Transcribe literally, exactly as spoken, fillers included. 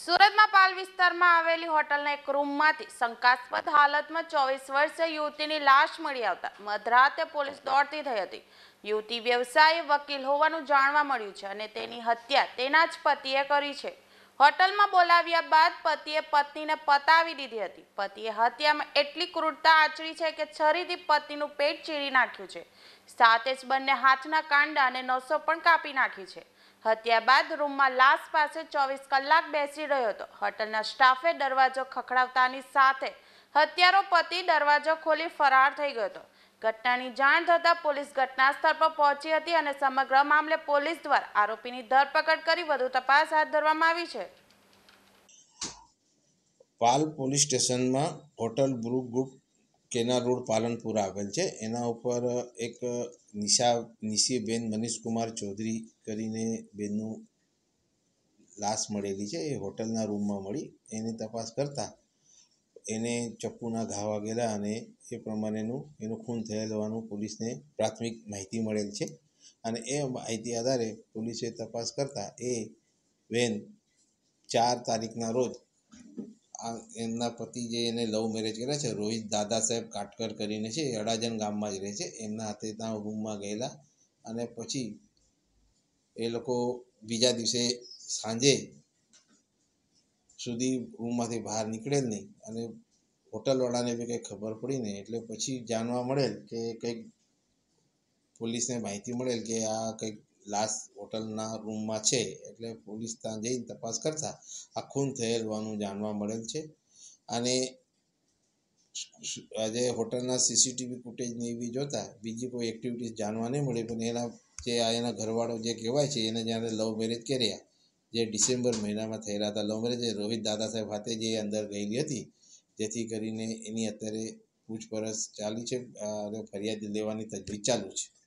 સુરતમાં પાલ વિસ્તારમાં આવેલી હોટલના એક રૂમમાંથી શંકાસ્પદ હાલતમાં ચોવીસ વર્ષીય યુવતીની લાશ મળી આવતા મધરાતે પોલીસ દોડતી થઈ હતી। યુવતી વ્યવસાયી વકીલ હોવાનું જાણવા મળ્યું છે અને તેની હત્યા તેના જ પતિએ કરી છે। હોટલમાં બોલાવ્યા બાદ પતિએ પત્નીને પતાવી દીધી હતી। પતિએ હત્યામાં એટલી ક્રૂરતા આચરી છે કે છરીથી પતિનું પેટ ચીરી નાખ્યું છે, સાથે જ બંને હાથના કાંડા અને નસો પણ કાપી નાખી છે। હત્યા બાદ રૂમમાં લાશ પાસે ચોવીસ કલાક બેસી રહ્યો હતો। હોટલના સ્ટાફે દરવાજો ખખડાવતાની સાથે હત્યારો પતિ દરવાજો ખોલી ફરાર થઈ ગયો હતો। ઘટનાની જાણ થતાં પોલીસ ઘટના સ્થળ પર પહોંચી હતી અને સમગ્ર મામલે પોલીસ દ્વારા આરોપીની ધરપકડ કરી વધુ તપાસ હાથ ધરવામાં આવી છે। પાલ પોલીસ સ્ટેશનમાં હોટલ બ્રુ ગ્રુપ કેના રોડ પાલનપુર આવેલ છે। એના ઉપર એક નિશા નિશીબેન મનીષકુમાર ચૌધરી કરીને બેનનું લાશ મળેલી છે। એ હોટલના રૂમમાં મળી। એની તપાસ કરતાં એને ચપ્પુના ઘા વાગેલા અને એ પ્રમાણેનું એનું ખૂન થયેલ હોવાનું પોલીસને પ્રાથમિક માહિતી મળેલ છે અને એ માહિતી આધારે પોલીસે તપાસ કરતાં એ બેન ચાર તારીખના રોજ આ એમના પતિ જે એને લવ મેરેજ કર્યા છે, રોહિત દાદા સાહેબ કાટકર કરીને છે, એ અડાજણ ગામમાં જ રહે છે, એમના હાથે ત્યાં રૂમમાં ગયેલા અને પછી એ લોકો બીજા દિવસે સાંજે સુધી રૂમમાંથી બહાર નીકળેલ નહીં અને હોટલવાળાને બી કંઈ ખબર પડી નહીં। એટલે પછી જાણવા મળેલ કે કંઈક પોલીસને માહિતી મળેલ કે આ કંઈક લાશ હોટલના રૂમમાં છે। એટલે પોલીસ ત્યાં જઈને તપાસ કરતાં આ ખૂન થયેલ હોવાનું જાણવા મળેલ છે અને આજે હોટલના સીસીટીવી ફૂટેજને એવી જોતાં બીજી કોઈ એક્ટિવિટીઝ જાણવા નહીં મળી, પણ એના જે આ એના ઘરવાળો જે કહેવાય છે એને જ્યારે લવ મેરેજ કર્યા જે ડિસેમ્બર મહિનામાં થયેલા હતા લવ મેરેજ, રોહિત દાદા સાહેબ હાથે જે અંદર ગયેલી હતી, જેથી કરીને એની અત્યારે પૂછપરછ ચાલી છે અને ફરિયાદ લેવાની તજવીજ ચાલુ છે।